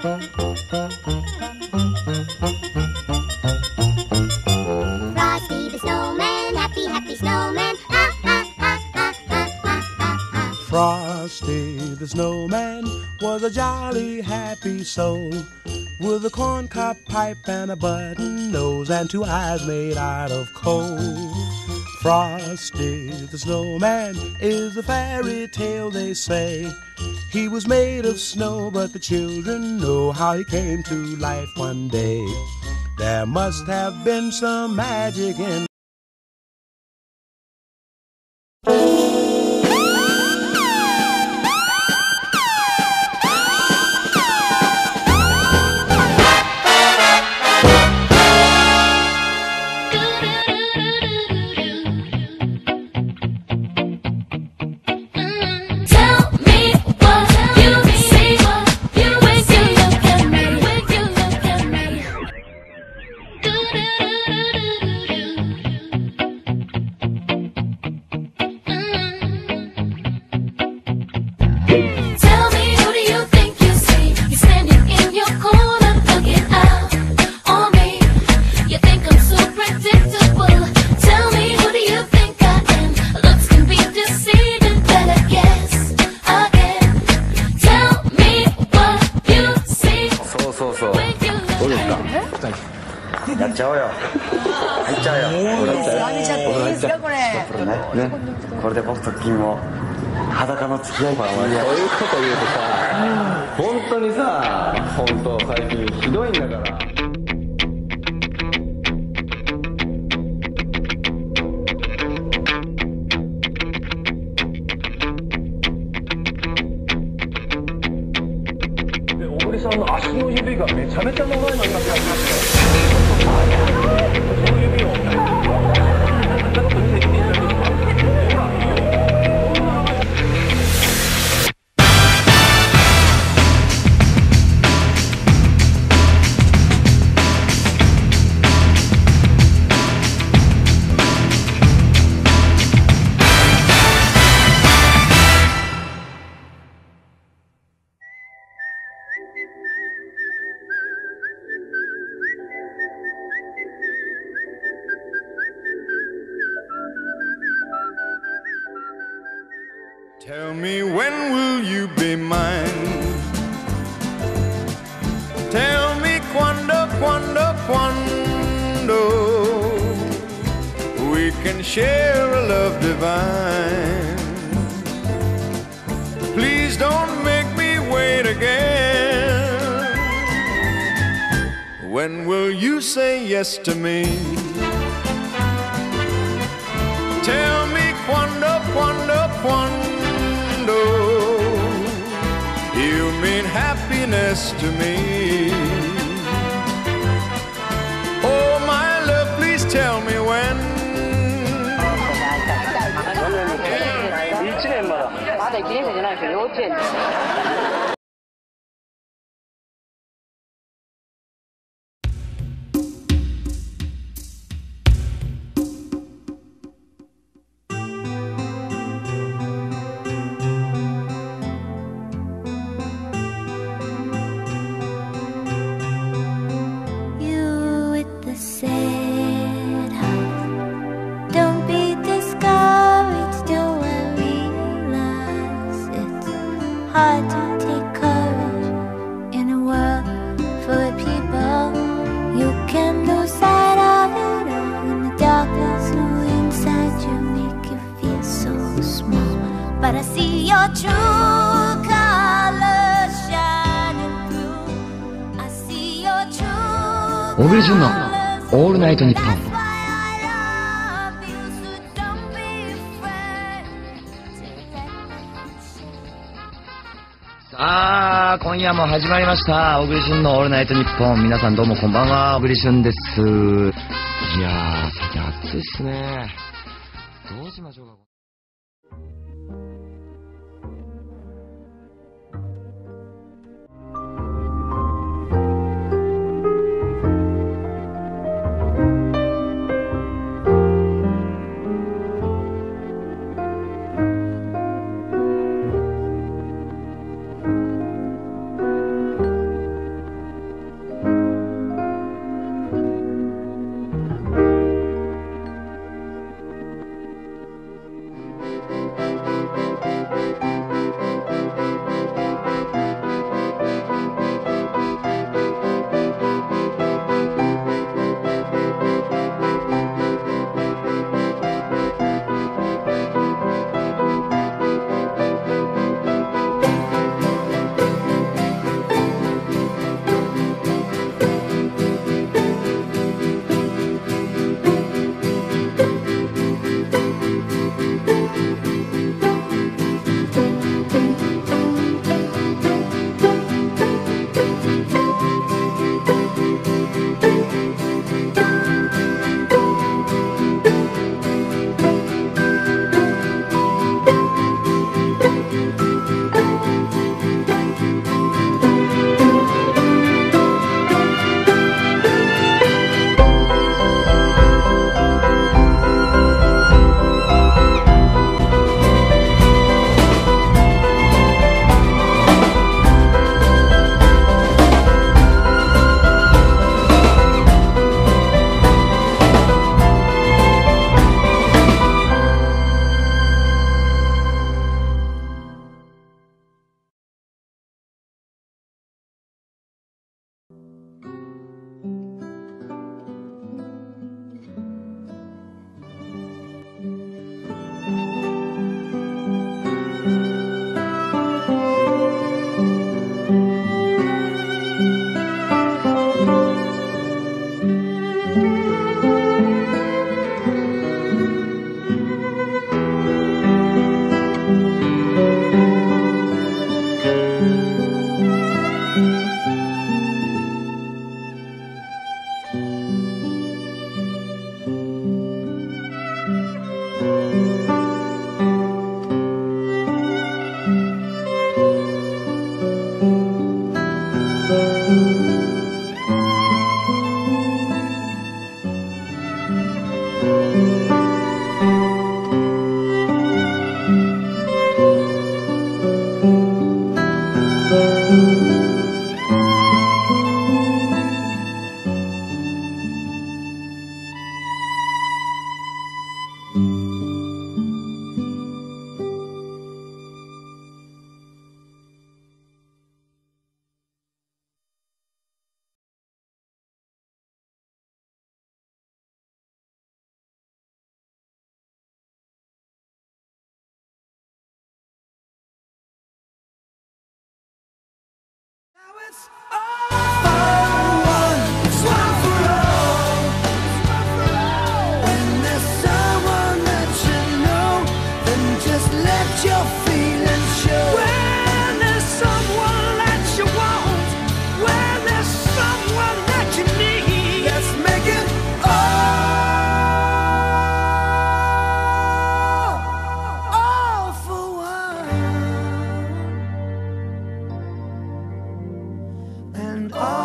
Frosty the snowman, happy, happy snowman. Ha, ha, ha, ha, ha, ha, ha, ha. Frosty the snowman was a jolly, happy soul, with a corncob pipe and a button nose and two eyes made out of coal. Frosty the snowman is a fairy tale, they say. He was made of snow, but the children know how he came to life one day. There must have been some magic in やっちゃおうよ。入っちゃうよ。 浴びちゃっていいですかこれ。 ね、これで僕と君も裸の付き合い。 そういうこと言うとさ、本当にさ、本当最近ひどいんだから。 小栗さんの足の指がめちゃめちゃ長いのになってます。その指をちょっと見せていただいていいですか。 Tell me, when will you be mine? Tell me, quando, quando, quando we can share a love divine. Please don't make me wait again. When will you say yes to me? Tell me, quando, quando, quando you mean happiness to me. Oh my love, please tell me when. 1年まだ1年生じゃないですよ、幼稚園です。 Hard to take courage in a world full of people. You can lose sight of it all in the darkness. No, inside you make you feel so small. But I see your true colors shining through. I see your true 小栗旬のオールナイトニッポン。さあ、今夜も始まりました。小栗旬のオールナイトニッポン。皆さんどうもこんばんは。小栗旬です。いやー、最近暑いっすね。どうしましょうか。 and all